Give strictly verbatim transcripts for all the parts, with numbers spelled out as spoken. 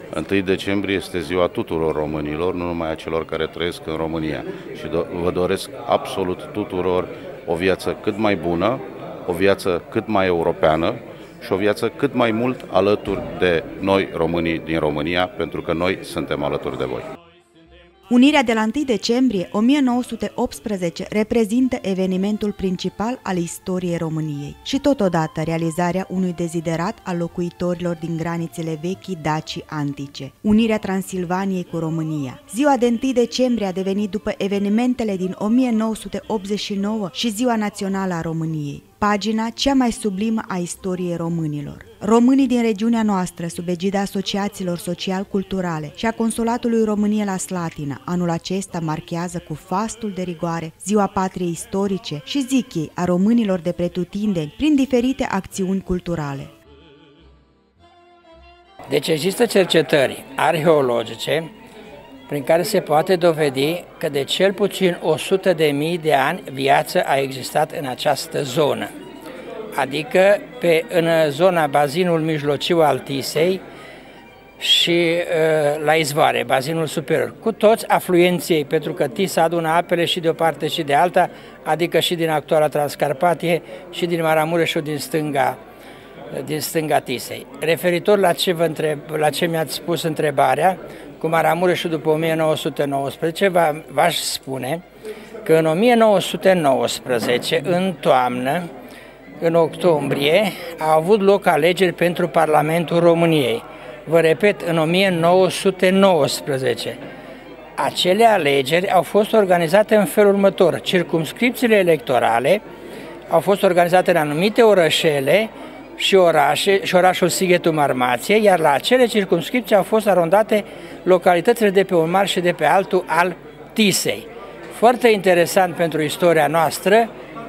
întâi decembrie este ziua tuturor românilor, nu numai a celor care trăiesc în România. Și do vă doresc absolut tuturor o viață cât mai bună, o viață cât mai europeană și o viață cât mai mult alături de noi românii din România, pentru că noi suntem alături de voi. Unirea de la întâi decembrie o mie nouă sute optsprezece reprezintă evenimentul principal al istoriei României și totodată realizarea unui deziderat al locuitorilor din granițele vechii Dacii antice, unirea Transilvaniei cu România. Ziua de întâi decembrie a devenit, după evenimentele din o mie nouă sute optzeci și nouă, și Ziua Națională a României, pagina cea mai sublimă a istoriei românilor. Românii din regiunea noastră, sub egida asociațiilor social-culturale și a Consulatului României la Slatina, anul acesta marchează cu fastul de rigoare Ziua Patriei Istorice și, zic ei, a românilor de pretutindeni prin diferite acțiuni culturale. Deci există cercetări arheologice prin care se poate dovedi că de cel puțin o sută de mii de ani viață a existat în această zonă, adică pe, în zona bazinul mijlociu al Tisei și uh, la izvoare, bazinul superior, cu toți afluenții, pentru că Tisa adună apele și de o parte și de alta, adică și din actuala Transcarpatie și din Maramureșul din stânga, din stânga Tisei. Referitor la ce, vă întreb, la ce mi-ați spus întrebarea, cu Maramureșul după o mie nouă sute nouăsprezece, v-aș spune că în o mie nouă sute nouăsprezece, în toamnă, în octombrie, au avut loc alegeri pentru Parlamentul României. Vă repet, în o mie nouă sute nouăsprezece. Acele alegeri au fost organizate în felul următor. Circumscripțiile electorale au fost organizate în anumite orășele și, orașe, și orașul Sighetul Marmației, iar la acele circumscripții au fost arondate localitățile de pe un mar și de pe altul al Tisei. Foarte interesant pentru istoria noastră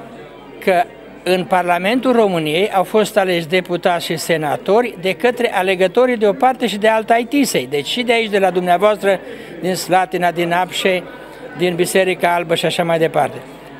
că în Parlamentul României au fost aleși deputați și senatori de către alegătorii de o parte și de alta ai Tisei. Deci și de aici, de la dumneavoastră, din Slatina, din Apșe, din Biserica Albă și așa mai departe.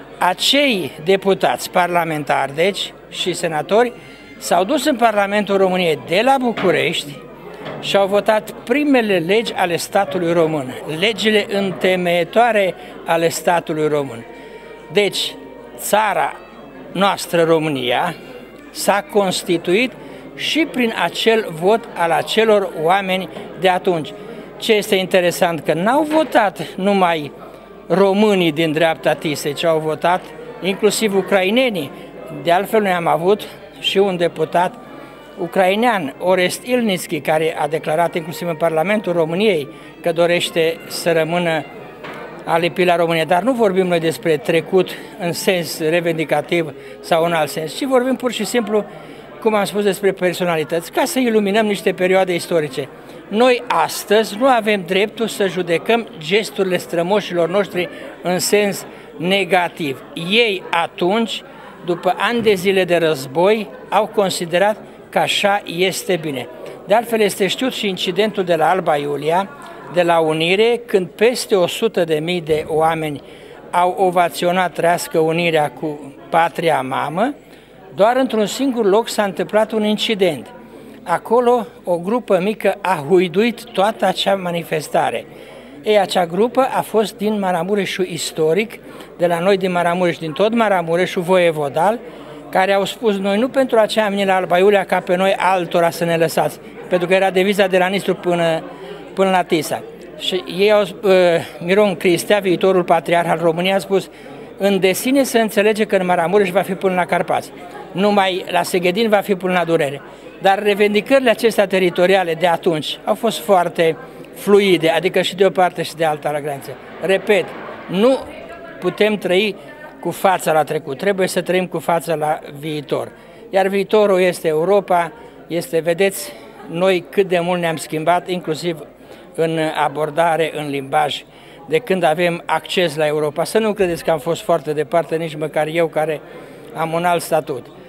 Acei deputați parlamentari, deci, și senatori, s-au dus în Parlamentul României de la București și au votat primele legi ale statului român, legile întemeietoare ale statului român. Deci, țara noastră, România, s-a constituit și prin acel vot al acelor oameni de atunci. Ce este interesant, că n-au votat numai românii din dreapta Tisei, ci au votat inclusiv ucrainenii. De altfel, noi am avut și un deputat ucrainean, Orest Ilnitski, care a declarat inclusiv în Parlamentul României că dorește să rămână alipit la România. Dar nu vorbim noi despre trecut în sens revendicativ sau în alt sens, ci vorbim pur și simplu, cum am spus, despre personalități, ca să iluminăm niște perioade istorice. Noi astăzi nu avem dreptul să judecăm gesturile strămoșilor noștri în sens negativ. Ei atunci, după ani de zile de război, au considerat că așa este bine. De altfel, este știut și incidentul de la Alba Iulia, de la Unire, când peste o sută de mii de oameni au ovaționat trească unirea cu patria mamă, doar într-un singur loc s-a întâmplat un incident. Acolo o grupă mică a huiduit toată acea manifestare. Ei, acea grupă a fost din Maramureșul istoric, de la noi din Maramureș, din tot Maramureșul voievodal, care au spus: noi nu pentru aceea am venit la Alba Iulia ca pe noi altora să ne lăsați, pentru că era deviza de la Nistru până, până la Tisa. Și ei au, uh, Miron Cristea, viitorul patriarh al României, a spus: în desine se înțelege că în Maramureș va fi până la Carpați, numai la Seghedin va fi până la Durere. Dar revendicările acestea teritoriale de atunci au fost foarte fluide, adică și de o parte și de alta la graniță. Repet, nu putem trăi cu fața la trecut, trebuie să trăim cu fața la viitor. Iar viitorul este Europa, este, vedeți, noi cât de mult ne-am schimbat, inclusiv în abordare, în limbaj, de când avem acces la Europa. Să nu credeți că am fost foarte departe, nici măcar eu care am un alt statut.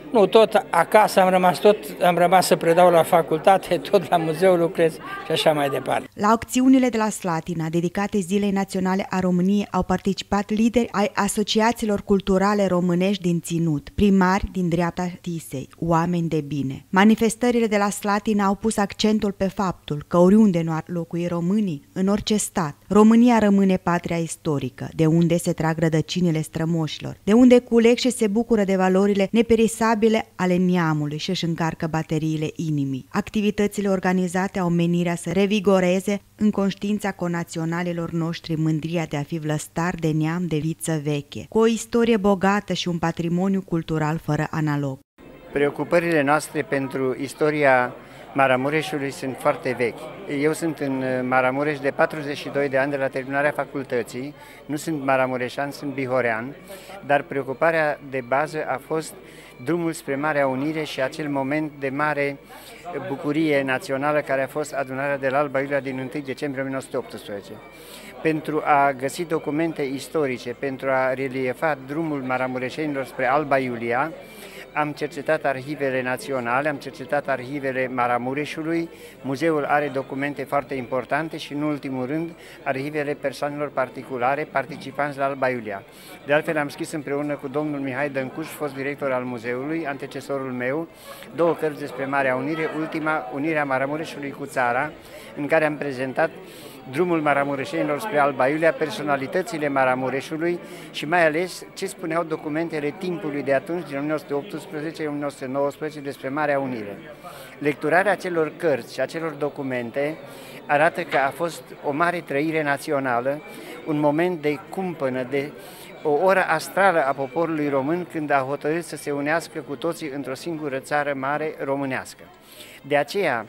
Nu, tot acasă am rămas, tot am rămas să predau la facultate, tot la muzeu lucrez și așa mai departe. La acțiunile de la Slatina, dedicate Zilei Naționale a României, au participat lideri ai asociațiilor culturale românești din Ținut, primari din dreapta Tisei, oameni de bine. Manifestările de la Slatina au pus accentul pe faptul că oriunde nu ar locui românii, în orice stat, România rămâne patria istorică, de unde se trag rădăcinile strămoșilor, de unde culeg și se bucură de valorile neperisabile ale neamului și își încarcă bateriile inimii. Activitățile organizate au menirea să revigoreze în conștiința conaționalilor noștri mândria de a fi vlăstar de neam de viță veche, cu o istorie bogată și un patrimoniu cultural fără analog. Preocupările noastre pentru istoria Maramureșului sunt foarte vechi. Eu sunt în Maramureș de patruzeci și doi de ani de la terminarea facultății, nu sunt maramureșan, sunt bihorean, dar preocuparea de bază a fost drumul spre Marea Unire și acel moment de mare bucurie națională care a fost adunarea de la Alba Iulia din întâi decembrie o mie nouă sute optsprezece. Pentru a găsi documente istorice, pentru a reliefa drumul maramureșenilor spre Alba Iulia, am cercetat arhivele naționale, am cercetat arhivele Maramureșului, muzeul are documente foarte importante și, în ultimul rând, arhivele persoanelor particulare participanți la Alba Iulia. De altfel, am scris împreună cu domnul Mihai Dăncuș, fost director al muzeului, antecesorul meu, două cărți despre Marea Unire, ultima, Unirea Maramureșului cu țara, în care am prezentat drumul maramureșenilor spre Alba Iulia, personalitățile Maramureșului și mai ales ce spuneau documentele timpului de atunci, din o mie nouă sute optsprezece - o mie nouă sute nouăsprezece, despre Marea Unire. Lecturarea acelor cărți și acelor documente arată că a fost o mare trăire națională, un moment de cumpănă, de o oră astrală a poporului român când a hotărât să se unească cu toții într-o singură țară mare românească. De aceea,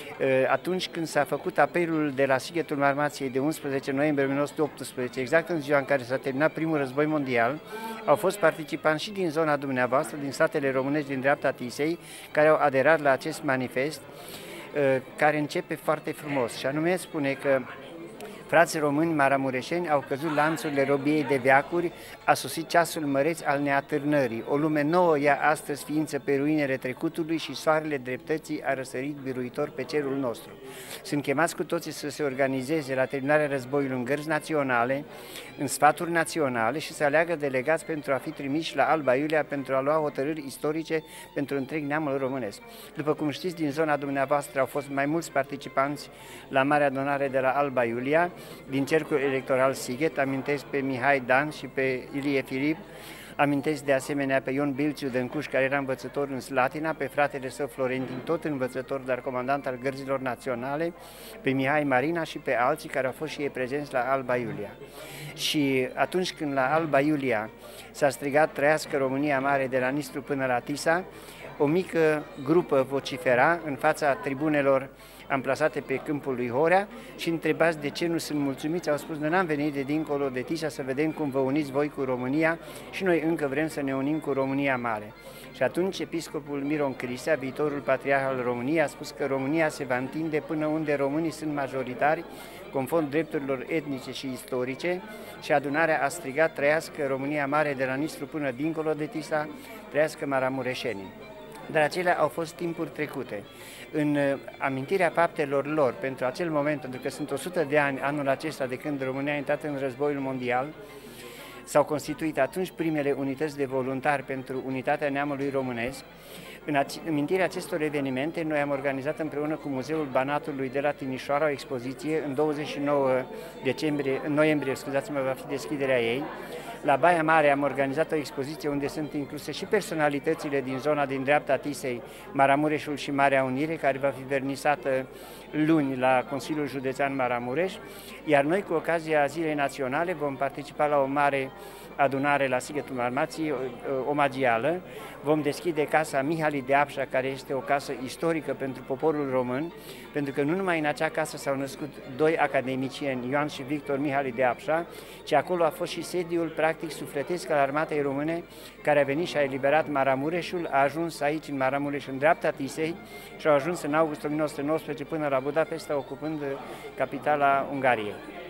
atunci când s-a făcut apelul de la Sighetul Marmației de unsprezece noiembrie o mie nouă sute optsprezece, exact în ziua în care s-a terminat primul război mondial, au fost participanți și din zona dumneavoastră, din statele românești din dreapta Tisei, care au aderat la acest manifest, care începe foarte frumos, și anume spune că frații români maramureșeni au căzut lanțurile robiei de veacuri, a sosit ceasul măreț al neatârnării. O lume nouă ia astăzi ființă pe ruinele trecutului și soarele dreptății a răsărit biruitor pe cerul nostru. Sunt chemați cu toții să se organizeze la terminarea războiului în gărzi naționale, în sfaturi naționale și să aleagă delegați pentru a fi trimiși la Alba Iulia pentru a lua hotărâri istorice pentru întreg neamul românesc. După cum știți, din zona dumneavoastră au fost mai mulți participanți la Marea Adunare de la Alba Iulia, din cercul electoral Sighet, amintesc pe Mihai Dan și pe Ilie Filip, amintesc de asemenea pe Ion Bilciu Dăncuș, care era învățător în Slatina, pe fratele său Florentin, tot învățător, dar comandant al gărzilor naționale, pe Mihai Marina și pe alții care au fost și ei prezenți la Alba Iulia. Și atunci când la Alba Iulia s-a strigat "Trăiască România Mare" de la Nistru până la Tisa, o mică grupă vocifera în fața tribunelor amplasate pe câmpul lui Horea și întrebați de ce nu sunt mulțumiți, au spus: noi n-am venit de dincolo de Tisa să vedem cum vă uniți voi cu România și noi încă vrem să ne unim cu România Mare. Și atunci episcopul Miron Crisea, viitorul patriarh al României, a spus că România se va întinde până unde românii sunt majoritari, conform drepturilor etnice și istorice, și adunarea a strigat: "Trăiască România Mare de la Nistru până dincolo de Tisa, trăiască maramureșenii." Dar acelea au fost timpuri trecute. În amintirea faptelor lor pentru acel moment, pentru că sunt o sută de ani anul acesta de când România a intrat în războiul mondial, s-au constituit atunci primele unități de voluntari pentru unitatea neamului românesc. În amintirea acestor evenimente, noi am organizat împreună cu Muzeul Banatului de la Timișoara o expoziție. În douăzeci și nouă decembrie, în noiembrie, scuzați-mă, va fi deschiderea ei. La Baia Mare am organizat o expoziție unde sunt incluse și personalitățile din zona din dreapta Tisei, Maramureșul și Marea Unire, care va fi vernisată luni la Consiliul Județean Maramureș, iar noi, cu ocazia Zilei Naționale, vom participa la o mare adunare la Sighetul Marmației, omagială. Vom deschide casa Mihali de Apșa, care este o casă istorică pentru poporul român, pentru că nu numai în acea casă s-au născut doi academicieni, Ioan și Victor Mihali de Apșa, ci acolo a fost și sediul practic sufletesc al armatei române, care a venit și a eliberat Maramureșul, a ajuns aici în Maramureș, în dreapta Tisei, și a ajuns în august o mie nouă sute nouăsprezece până la Budapesta, ocupând capitala Ungariei.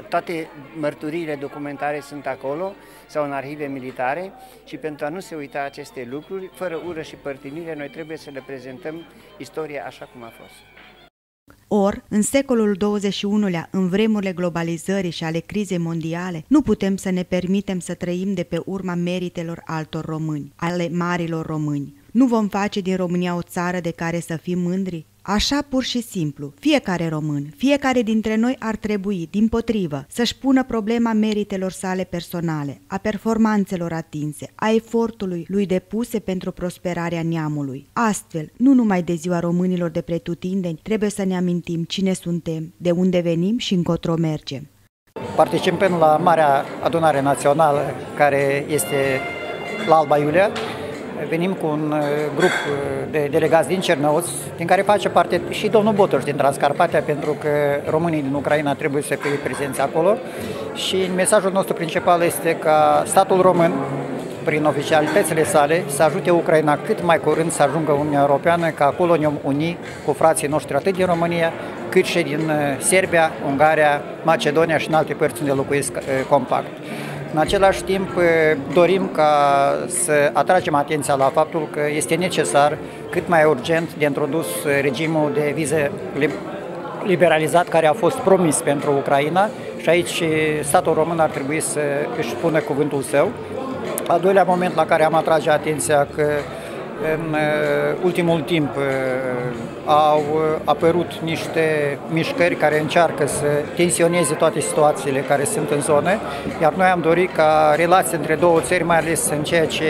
toate mărturiile documentare sunt acolo sau în arhive militare și pentru a nu se uita aceste lucruri, fără ură și părtinire, noi trebuie să le prezentăm istoria așa cum a fost. Or, în secolul douăzeci și unu-lea, în vremurile globalizării și ale crizei mondiale, nu putem să ne permitem să trăim de pe urma meritelor altor români, ale marilor români. Nu vom face din România o țară de care să fim mândri? Așa pur și simplu, fiecare român, fiecare dintre noi ar trebui, dimpotrivă, să-și pună problema meritelor sale personale, a performanțelor atinse, a efortului lui depuse pentru prosperarea neamului. Astfel, nu numai de ziua românilor de pretutindeni, trebuie să ne amintim cine suntem, de unde venim și încotro mergem. Participăm la Marea Adunare Națională, care este la Alba Iulia. Venim cu un grup de delegați din Cernăuț, din care face parte și domnul Botoș din Transcarpatia, pentru că românii din Ucraina trebuie să fie prezenți acolo. Și mesajul nostru principal este ca statul român, prin oficialitățile sale, să ajute Ucraina cât mai curând să ajungă în Uniunea Europeană, că acolo ne uni cu frații noștri atât din România, cât și din Serbia, Ungaria, Macedonia și în alte părți unde locuiesc compact. În același timp, dorim ca să atragem atenția la faptul că este necesar, cât mai urgent, de introdus regimul de vize liberalizat care a fost promis pentru Ucraina și aici statul român ar trebui să își spună cuvântul său. Al doilea moment la care am atrage atenția că în ultimul timp au apărut niște mișcări care încearcă să tensioneze toate situațiile care sunt în zonă, iar noi am dorit ca relația între două țări, mai ales în ceea ce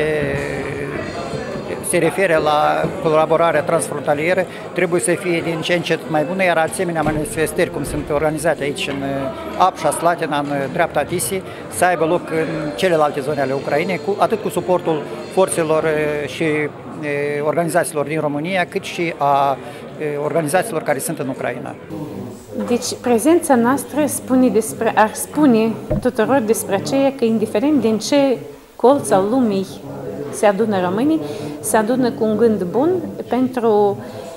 se referă la colaborarea transfrontalieră, trebuie să fie din ce în ce mai bună, iar asemenea manifestări, cum sunt organizate aici în Apșa, Slatina, în dreapta Tisii, să aibă loc în celelalte zone ale Ucrainei, cu, atât cu suportul forțelor și organizațiilor din România, cât și a organizațiilor care sunt în Ucraina. Deci prezența noastră spune despre, ar spune tuturor despre aceea că indiferent din ce colț al lumii se adună românii, se adună cu un gând bun pentru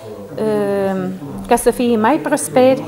ca să fie mai prosperi,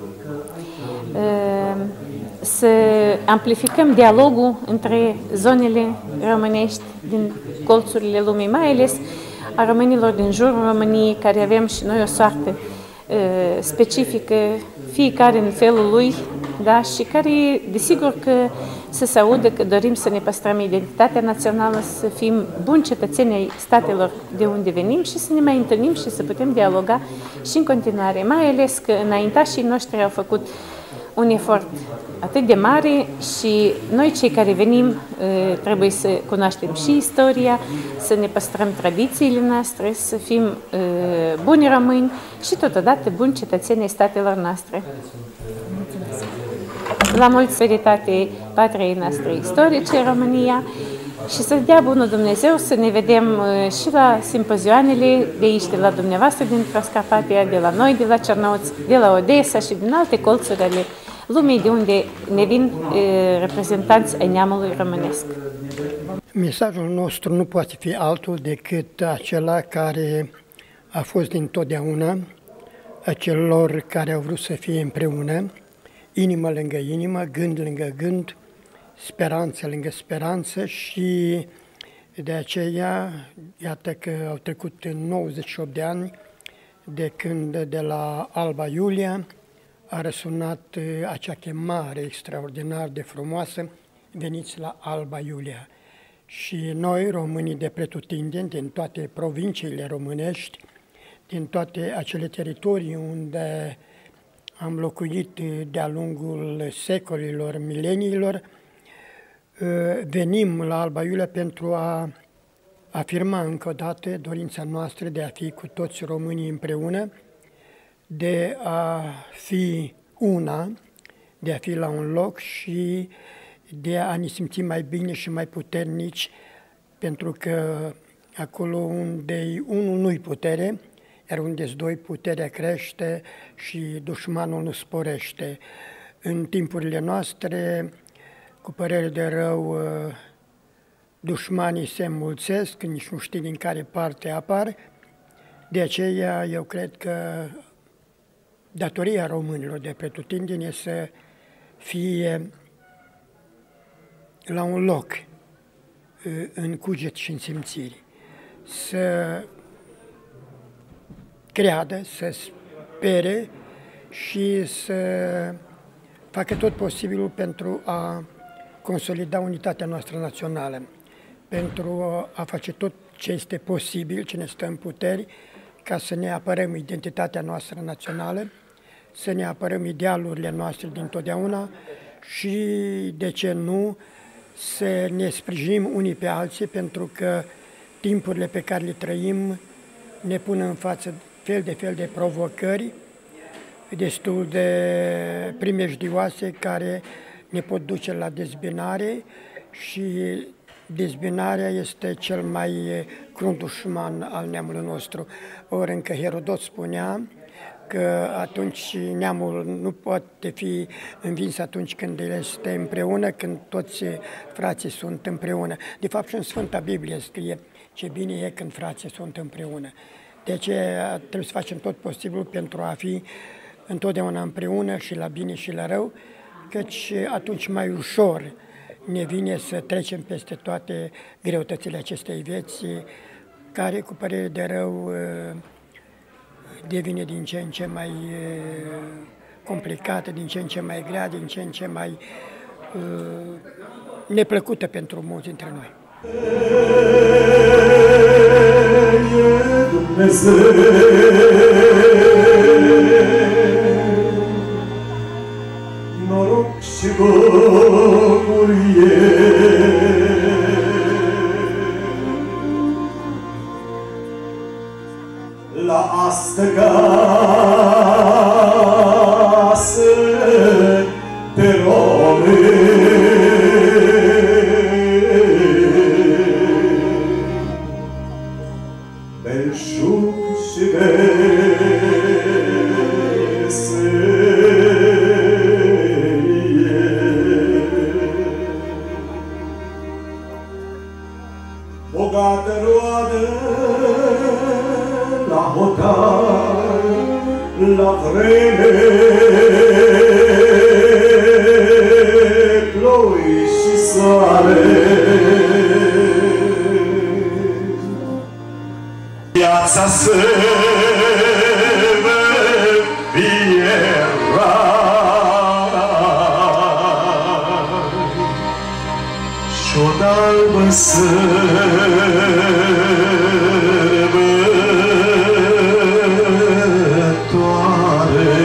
să amplificăm dialogul între zonele românești din colțurile lumii, mai ales a românilor din jurul României, care avem și noi o soartă uh, specifică, fiecare în felul lui, da? Și care, desigur că să se audă că dorim să ne păstrăm identitatea națională, să fim buni cetățeni ai statelor de unde venim și să ne mai întâlnim și să putem dialoga și în continuare, mai ales că înaintașii noștri au făcut un efort atât de mare și noi cei care venim trebuie să cunoaștem și istoria, să ne păstrăm tradițiile noastre, să fim buni români și totodată buni cetățeni ai statelor noastre. La mulți feritate patriei noastre istorice, România, și să dea bunul Dumnezeu să ne vedem și la simpozioanele de aici, de la dumneavoastră din Transcarpatia, de la noi, de la Cernăuț, de la Odessa și din alte colțuri ale lumii de unde ne vin e, reprezentanți ai neamului românesc. Mesajul nostru nu poate fi altul decât acela care a fost dintotdeauna, acelor care au vrut să fie împreună, inimă lângă inimă, gând lângă gând, speranță lângă speranță și de aceea, iată că au trecut nouăzeci și opt de ani de când de la Alba Iulia a răsunat acea chemare extraordinar de frumoasă, veniți la Alba Iulia. Și noi, românii de pretutindeni, din toate provinciile românești, din toate acele teritorii unde am locuit de-a lungul secolilor, mileniilor, venim la Alba Iulia pentru a afirma încă o dată dorința noastră de a fi cu toți românii împreună, de a fi una, de a fi la un loc și de a ne simți mai bine și mai puternici, pentru că acolo unde unul nu-i putere, iar unde-s doi, puterea crește și dușmanul nu sporește. În timpurile noastre, cu părere de rău, dușmanii se înmulțesc, nici nu știi din care parte apar. De aceea, eu cred că datoria românilor de pretutindeni este să fie la un loc în cuget și în simțiri, să creadă, să spere și să facă tot posibilul pentru a consolida unitatea noastră națională, pentru a face tot ce este posibil, ce ne stă în puteri, ca să ne apărăm identitatea noastră națională, să ne apărăm idealurile noastre dintotdeauna și, de ce nu, să ne sprijinim unii pe alții, pentru că timpurile pe care le trăim ne pun în față fel de fel de provocări destul de primejdioase care ne pot duce la dezbinare și dezbinarea este cel mai crunt dușman al neamului nostru. Ori încă Herodot spunea că atunci neamul nu poate fi învins atunci când este împreună, când toți frații sunt împreună. De fapt și în Sfânta Biblie scrie ce bine e când frații sunt împreună. De aceea trebuie să facem tot posibilul pentru a fi întotdeauna împreună și la bine și la rău, căci atunci mai ușor ne vine să trecem peste toate greutățile acestei vieți, care, cu părere de rău, devine din ce în ce mai complicată, din ce în ce mai grea, din ce în ce mai neplăcută pentru mulți dintre noi. Noroc și bucurie, la astă casă de români, belșug și veselie, bogată roadă la hotar, la vreme, ploi și soare. Viața să fie rai și-o albă sărbătoare.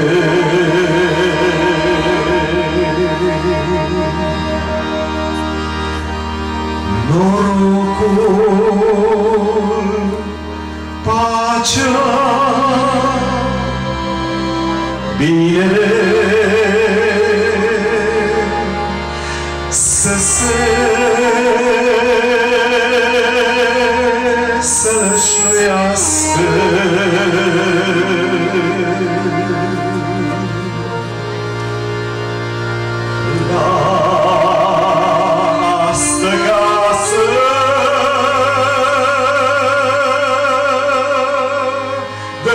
Norocul, pacea, binele să se sălășluiască la astă casă de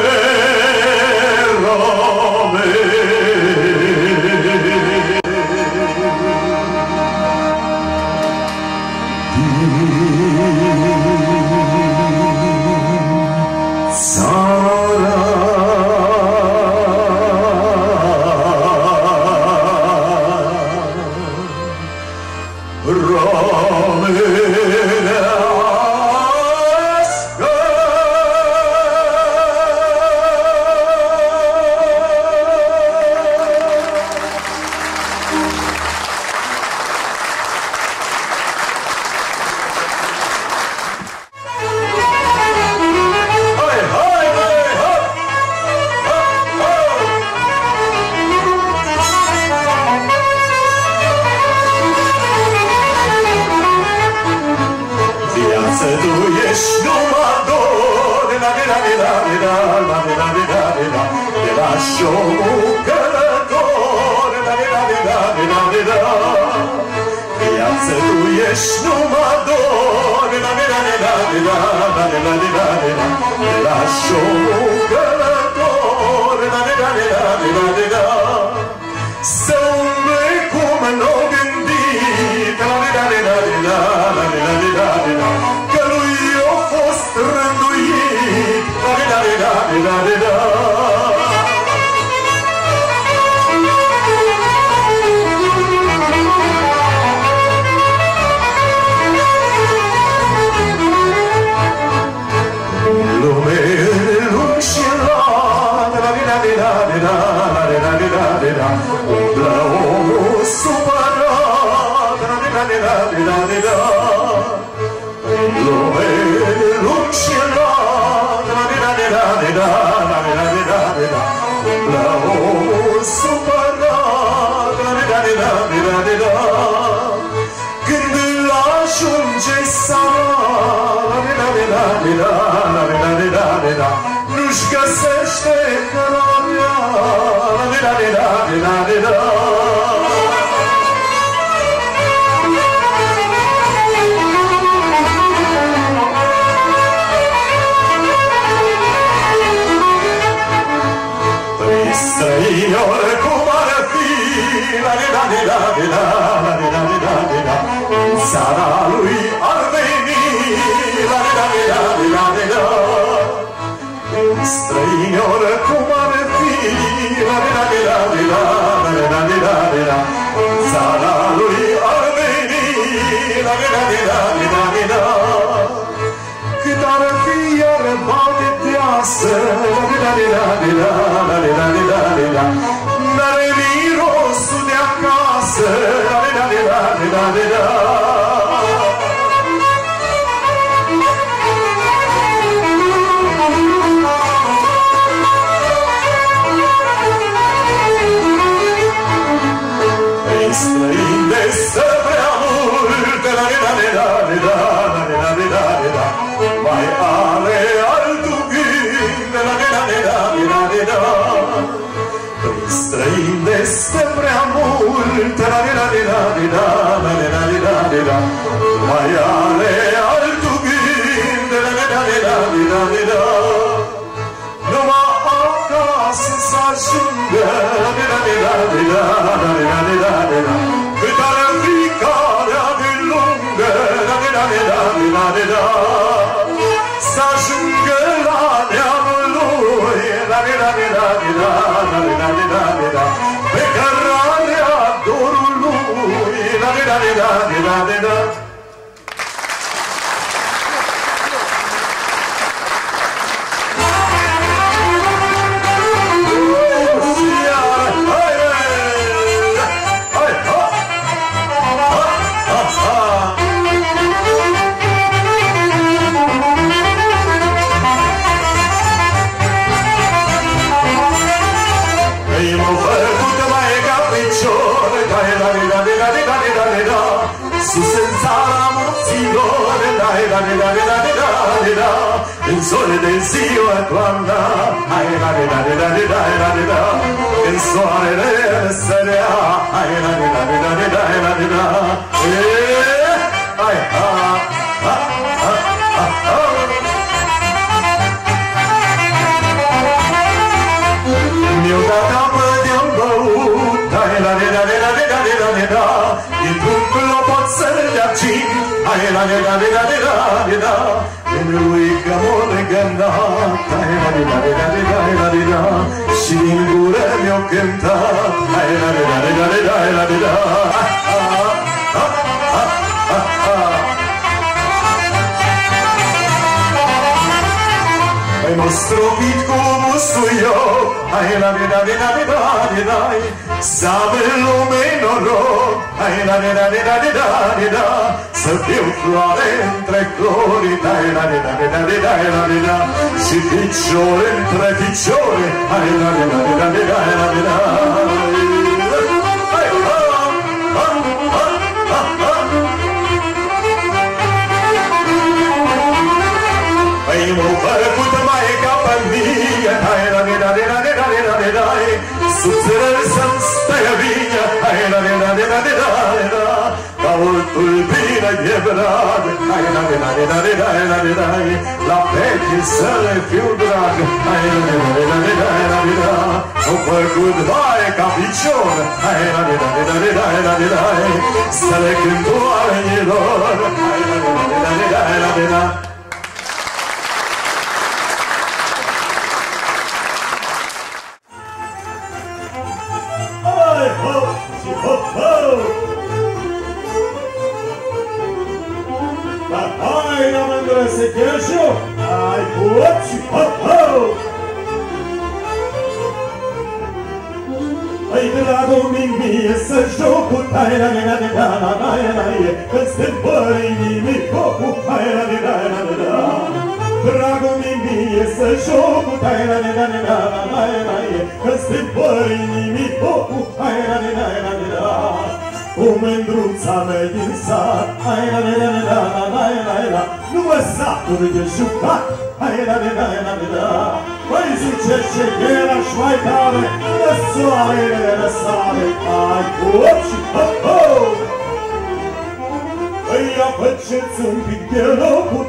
să umble străinor cum ar fi, la-de-la-de-la-de-la, la-de-la-de-la-de-la, în țara lui ar veni, la-de-la-de-la-de-la-de-la. Străinor cum ar fi, la-de-la-de-la-de-la, la-de-la-de-la-de-la, în țara lui ar veni, la-de-la-de-la-de-la-de-la. Cât ar fi iar bate teasă, la-de-la-de-la-de-la, la-de-la-de-la-de-la, n-are mirosul de acasă, la-de-la-de-la-de-la-de-la. Străin de stă prea mult, la-de-la-de-la-de-la, la-de-la-de-la-de-la, mai are altul gând, la-de-la-de-la-de-la-de-la. Străin de stă prea mult, la-de-la-de-la-de-la, la-de-la-de-la-de-la, mai are altul gând, la-de-la-de-la-de-la-de-la. Numai acasă să ajungă, la-de-la-de-la-de-la, la-de-la-de-la-de-la, cât ar fi calea de lungă, la-de-la-de-la-de-la-de-la, să ajungă la neamul lui, la-de-la-de-la-de-la, la-de-la-de-la-de-la, pe cărarea dorului, la-de-la-de-la-de-la-de-la. În zone de ziua toamna, hai la de la de la de la de la de la, în soarele răsărea, hai la de la de la de la de la de la, hai ha ha ha ha ha. Mi-o dat apă de-am băut, hai la de la de la de la de la de la, dintr-un clopot să-l de-argint, hai la de la de la de la de la. Lui că m-o legănat, și din gură mi-o cântat, păi m-o stropit cu busuioc, să avem lume noroc, să fiu floare între flori, și picioare între picioare, păi m-o făcut mai ca pe mine, sub țărări să-mi stai bine, ca o tulpină de brad, la pechi să le fiu drag, m-o făcut mai ca picior, să le cânt oamenilor. Să chiar joc, ai pot și ho-ho! Ai dragul mie să joc cu taia-la-la-la-la-la-la-la-la-la, că-ți stâmpără inimi focul, taia-la-la-la-la-la-la. Dragul mie să joc cu taia-la-la-la-la-la-la-la, că-ți stâmpără inimi focul, taia-la-la-la-la-la-la. Cu mândruța mea din sat, hai-la-la-la-la-la-la-la-la, nu mă saturi de jucat, hai-la-la-la-la-la-la. Păi zice ce era-și mai tare, că soarele răsare, ai cop și ho-ho! Păi ia făceți un pic de locul,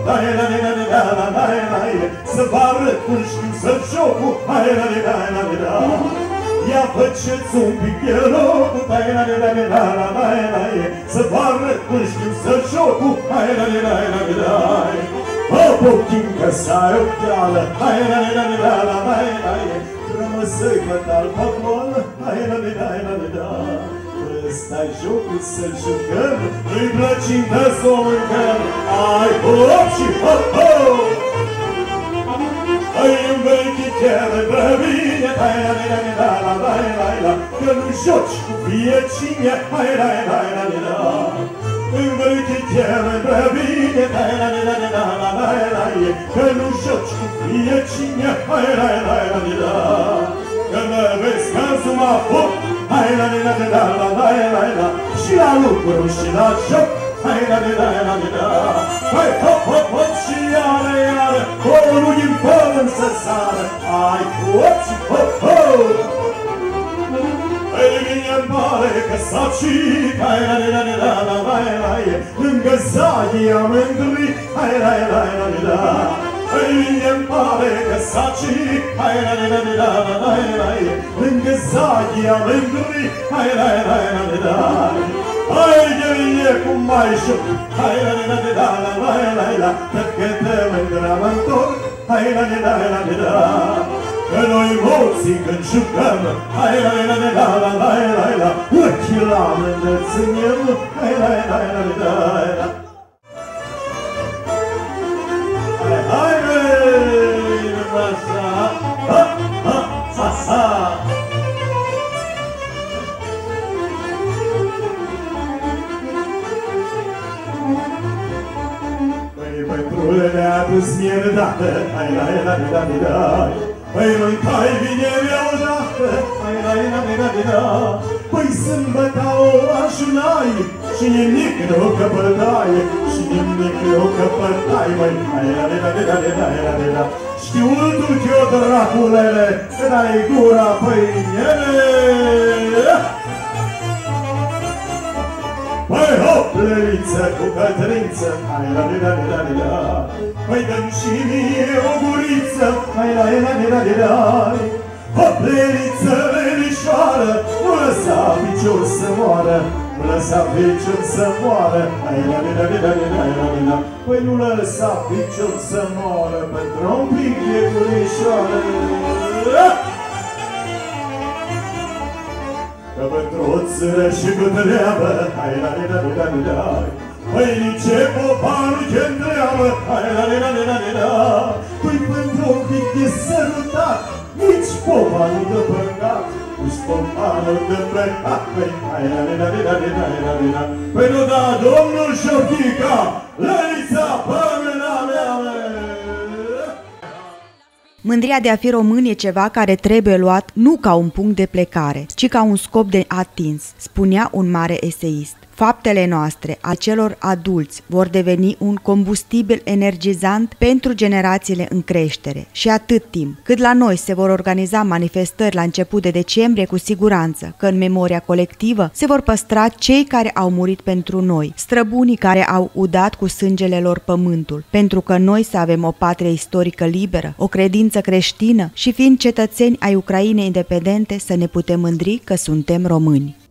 hai-la-la-la-la-la-la-la, să vă arăt cum știu să-l jocul, hai-la-la-la-la-la-la. faceți un pic de locul, hai la la la la la la la, să vă arăt cum știu să jocul, hai la la la la la la. O pochimcă să-ai o cheală, hai la la la la la la la, rămăsăi mătal pe goală, hai la la la la la la. Ăsta-i jocul să jucăm, nu-i plăcintă să o mâncăm, hai hop și hop hop! Hai în vechitele prea bine, hai la la la la la la la, că nu joci cu fie cine, hai la la la la la. În vechitele prea bine, hai la la la la la la la, că nu joci cu fie cine, hai la la la la la. Că mă vezi ca să mă apuc, hai la la la la la la la la, și la lucru și la joc, hai la la la la la la. Hai hop hop hop și iară iară, omul din pământ să sară, hai hop și hop hop. Hai vine-n mare că s-a cit, hai la la la la la la la, lângă zaghia mândrit, hai la la la la la. Hai vine-n mare că s-a cit, hai la la la la la la la, lângă zaghia mândrit, hai la la la la la. Hai ghelie cum mai joc, hai la la la la la la la la, cred că te mândra mă-ntorc, hai la la la la la la. Că noi moții când jucăm, hai la la la la la la la la, ochii la mândrățânem, hai la la la la la la. Hai, hai, băi, așa, ha, ha, sa, sa. Păi, băitrule, ne-a dus mie îndată, hai la la la la la la. Păi mâncai bine mea odată, hai la la la la la. Păi sâmbăta o ajunai, și nimic nu căpătai, și nimic nu căpătai, măi, hai la la la la la la la la. Știu-l duc-o, draculele, că dai gura pâinele. Păi hop, lăriță cu cătrință, hai la la la la la la. Păi dă-mi și mie o guriță, hai la la la la la la. Hop, lăriță, lărișoară, nu lăsa picior să moară, nu lăsa picior să moară, hai la la la la la la la. Păi nu lăsa picior să moară, pentru un pic de gurișoară. Că pentru o țără și cu treabă, hai la la la la la la. Păi nici popanul ce întreabă, hai la la la la la la. Păi pentru un pic de sărutat, nici popanul de păcat, nici popanul de păcat, păi hai la la la la la la la. Păi nu da, domnul Șochica, lărița pe mâna mea, mea. Mândria de a fi român e ceva care trebuie luat nu ca un punct de plecare, ci ca un scop de atins, spunea un mare eseist. Faptele noastre, a celor adulți, vor deveni un combustibil energizant pentru generațiile în creștere și atât timp cât la noi se vor organiza manifestări la început de decembrie, cu siguranță că în memoria colectivă se vor păstra cei care au murit pentru noi, străbunii care au udat cu sângele lor pământul, pentru că noi să avem o patrie istorică liberă, o credință creștină și fiind cetățeni ai Ucrainei independente să ne putem mândri că suntem români.